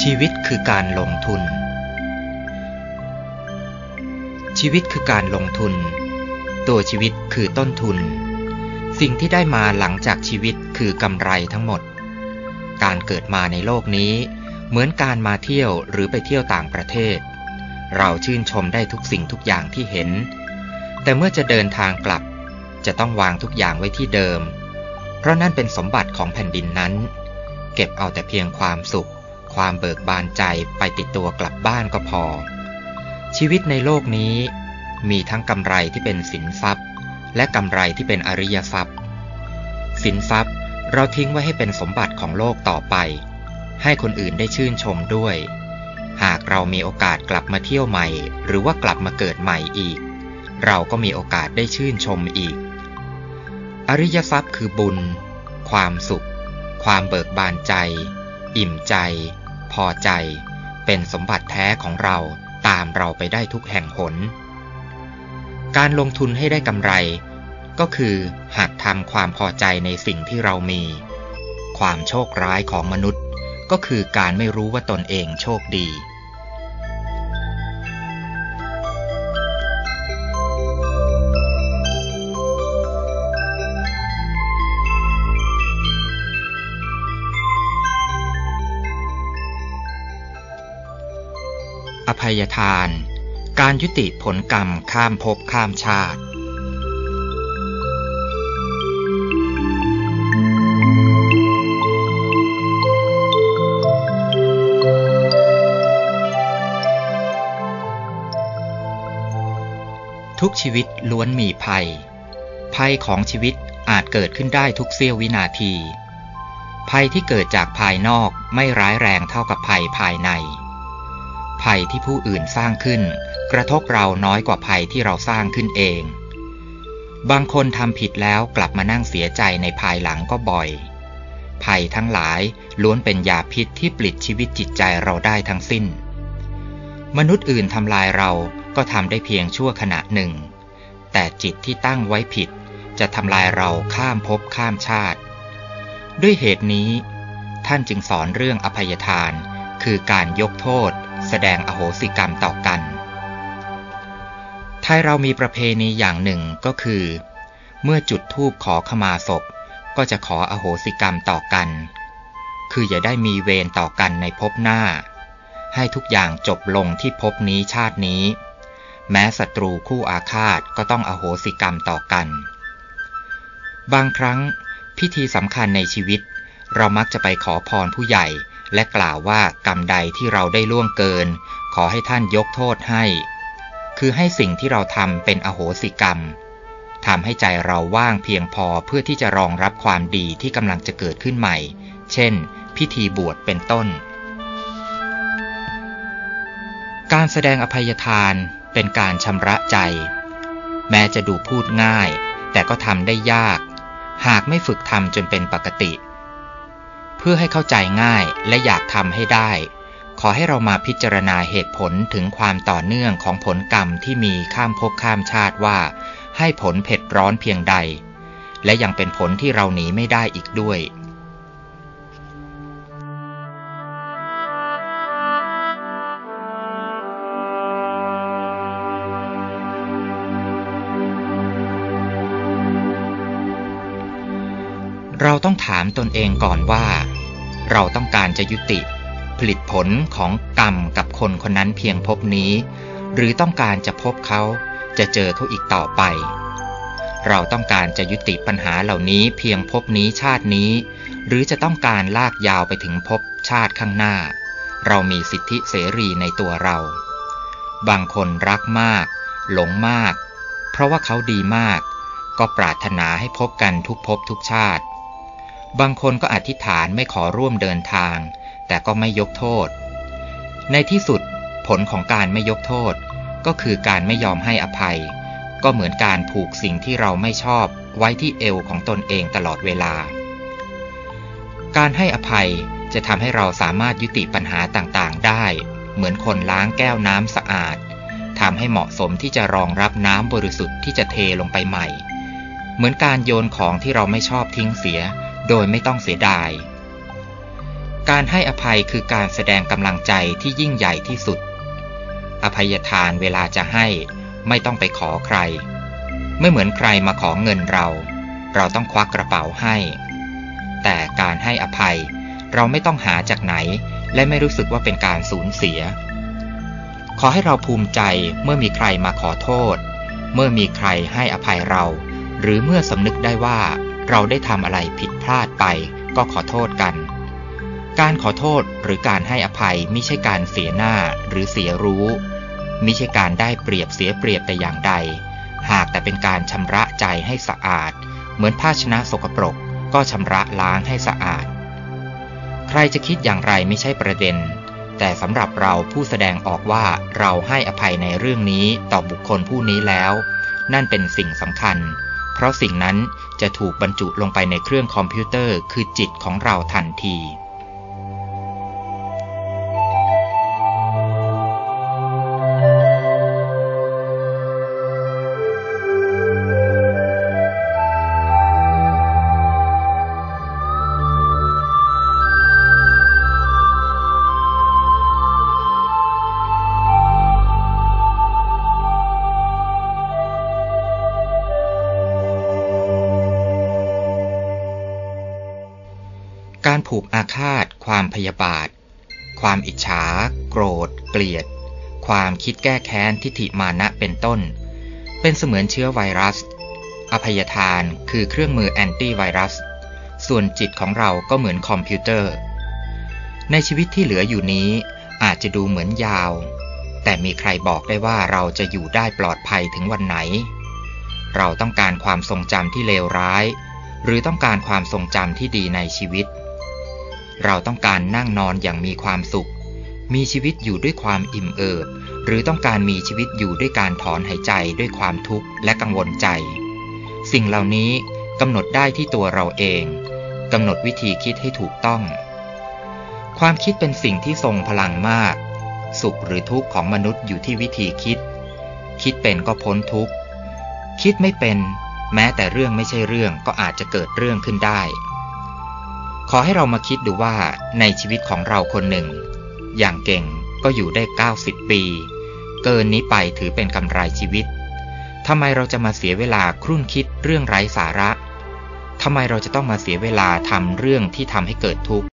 ชีวิตคือการลงทุนชีวิตคือการลงทุนตัวชีวิตคือต้นทุนสิ่งที่ได้มาหลังจากชีวิตคือกำไรทั้งหมดการเกิดมาในโลกนี้เหมือนการมาเที่ยวหรือไปเที่ยวต่างประเทศเราชื่นชมได้ทุกสิ่งทุกอย่างที่เห็นแต่เมื่อจะเดินทางกลับจะต้องวางทุกอย่างไว้ที่เดิมเพราะนั่นเป็นสมบัติของแผ่นดินนั้นเก็บเอาแต่เพียงความสุขความเบิกบานใจไปติดตัวกลับบ้านก็พอชีวิตในโลกนี้มีทั้งกำไรที่เป็นสินทรัพย์และกำไรที่เป็นอริยทรัพย์สินทรัพย์เราทิ้งไว้ให้เป็นสมบัติของโลกต่อไปให้คนอื่นได้ชื่นชมด้วยหากเรามีโอกาสกลับมาเที่ยวใหม่หรือว่ากลับมาเกิดใหม่อีกเราก็มีโอกาสได้ชื่นชมอีกอริยทรัพย์คือบุญความสุขความเบิกบานใจอิ่มใจพอใจเป็นสมบัติแท้ของเราตามเราไปได้ทุกแห่งหนการลงทุนให้ได้กำไรก็คือหัดทำความพอใจในสิ่งที่เรามีความโชคร้ายของมนุษย์ก็คือการไม่รู้ว่าตนเองโชคดีอภัยทานการยุติผลกรรมข้ามภพข้ามชาติทุกชีวิตล้วนมีภัยของชีวิตอาจเกิดขึ้นได้ทุกเสี้ยววินาทีภัยที่เกิดจากภายนอกไม่ร้ายแรงเท่ากับภัยภายในภัยที่ผู้อื่นสร้างขึ้นกระทบเราน้อยกว่าภัยที่เราสร้างขึ้นเองบางคนทำผิดแล้วกลับมานั่งเสียใจในภายหลังก็บ่อยภัยทั้งหลายล้วนเป็นยาพิษที่ปลิดชีวิตจิตใจเราได้ทั้งสิ้นมนุษย์อื่นทำลายเราก็ทำได้เพียงชั่วขณะหนึ่งแต่จิตที่ตั้งไว้ผิดจะทำลายเราข้ามภพข้ามชาติด้วยเหตุนี้ท่านจึงสอนเรื่องอภัยทานคือการยกโทษแสดงอโหสิกรรมต่อกันไทยเรามีประเพณีอย่างหนึ่งก็คือเมื่อจุดธูปขอขมาศพก็จะขออโหสิกรรมต่อกันคืออย่าได้มีเวรต่อกันในภพหน้าให้ทุกอย่างจบลงที่ภพนี้ชาตินี้แม้ศัตรูคู่อาฆาตก็ต้องอโหสิกรรมต่อกันบางครั้งพิธีสำคัญในชีวิตเรามักจะไปขอพรผู้ใหญ่และกล่าวว่ากรรมใดที่เราได้ล่วงเกินขอให้ท่านยกโทษให้คือให้สิ่งที่เราทำเป็นอโหสิกรรมทำให้ใจเราว่างเพียงพอเพื่อที่จะรองรับความดีที่กำลังจะเกิดขึ้นใหม่เช่นพิธีบวชเป็นต้นการแสดงอภัยทานเป็นการชำระใจแม้จะดูพูดง่ายแต่ก็ทำได้ยากหากไม่ฝึกทำจนเป็นปกติเพื่อให้เข้าใจง่ายและอยากทำให้ได้ขอให้เรามาพิจารณาเหตุผลถึงความต่อเนื่องของผลกรรมที่มีข้ามภพข้ามชาติว่าให้ผลเผ็ดร้อนเพียงใดและยังเป็นผลที่เราหนีไม่ได้อีกด้วยเราต้องถามตนเองก่อนว่าเราต้องการจะยุติผลิตผลของกรรมกับคนคนนั้นเพียงภพนี้หรือต้องการจะพบเขาจะเจอเขาอีกต่อไปเราต้องการจะยุติปัญหาเหล่านี้เพียงภพนี้ชาตินี้หรือจะต้องการลากยาวไปถึงภพชาติข้างหน้าเรามีสิทธิเสรีในตัวเราบางคนรักมากหลงมากเพราะว่าเขาดีมากก็ปรารถนาให้พบกันทุกภพทุกชาติบางคนก็อธิษฐานไม่ขอร่วมเดินทางแต่ก็ไม่ยกโทษในที่สุดผลของการไม่ยกโทษก็คือการไม่ยอมให้อภัยก็เหมือนการผูกสิ่งที่เราไม่ชอบไว้ที่เอวของตนเองตลอดเวลาการให้อภัยจะทำให้เราสามารถยุติปัญหาต่างๆได้เหมือนคนล้างแก้วน้ำสะอาดทำให้เหมาะสมที่จะรองรับน้ำบริสุทธิ์ที่จะเทลงไปใหม่เหมือนการโยนของที่เราไม่ชอบทิ้งเสียโดยไม่ต้องเสียดายการให้อภัยคือการแสดงกำลังใจที่ยิ่งใหญ่ที่สุดอภัยทานเวลาจะให้ไม่ต้องไปขอใครไม่เหมือนใครมาขอเงินเราต้องควักกระเป๋าให้แต่การให้อภัยเราไม่ต้องหาจากไหนและไม่รู้สึกว่าเป็นการสูญเสียขอให้เราภูมิใจเมื่อมีใครมาขอโทษเมื่อมีใครให้อภัยเราหรือเมื่อสำนึกได้ว่าเราได้ทำอะไรผิดพลาดไปก็ขอโทษกันการขอโทษหรือการให้อภัยไม่ใช่การเสียหน้าหรือเสียรู้มิใช่การได้เปรียบเสียเปรียบแต่อย่างใดหากแต่เป็นการชำระใจให้สะอาดเหมือนภาชนะสกปรกก็ชำระล้างให้สะอาดใครจะคิดอย่างไรไม่ใช่ประเด็นแต่สำหรับเราผู้แสดงออกว่าเราให้อภัยในเรื่องนี้ต่อบุคคลผู้นี้แล้วนั่นเป็นสิ่งสำคัญเพราะสิ่งนั้นจะถูกบรรจุลงไปในเครื่องคอมพิวเตอร์คือจิตของเราทันทีการผูกอาฆาตความพยาบาทความอิจฉาโกรธเกลียดความคิดแก้แค้นทิฐิมานะเป็นต้นเป็นเสมือนเชื้อไวรัสอภัยทานคือเครื่องมือแอนตี้ไวรัสส่วนจิตของเราก็เหมือนคอมพิวเตอร์ในชีวิตที่เหลืออยู่นี้อาจจะดูเหมือนยาวแต่มีใครบอกได้ว่าเราจะอยู่ได้ปลอดภัยถึงวันไหนเราต้องการความทรงจำที่เลวร้ายหรือต้องการความทรงจำที่ดีในชีวิตเราต้องการนั่งนอนอย่างมีความสุขมีชีวิตอยู่ด้วยความอิ่มเอิบหรือต้องการมีชีวิตอยู่ด้วยการถอนหายใจด้วยความทุกข์และกังวลใจสิ่งเหล่านี้กำหนดได้ที่ตัวเราเองกำหนดวิธีคิดให้ถูกต้องความคิดเป็นสิ่งที่ทรงพลังมากสุขหรือทุกข์ของมนุษย์อยู่ที่วิธีคิดเป็นก็พ้นทุกข์คิดไม่เป็นแม้แต่เรื่องไม่ใช่เรื่องก็อาจจะเกิดเรื่องขึ้นได้ขอให้เรามาคิดดูว่าในชีวิตของเราคนหนึ่งอย่างเก่งก็อยู่ได้90 ปีเกินนี้ไปถือเป็นกำไรชีวิตทำไมเราจะมาเสียเวลาครุ่นคิดเรื่องไร้สาระทำไมเราจะต้องมาเสียเวลาทำเรื่องที่ทำให้เกิดทุกข์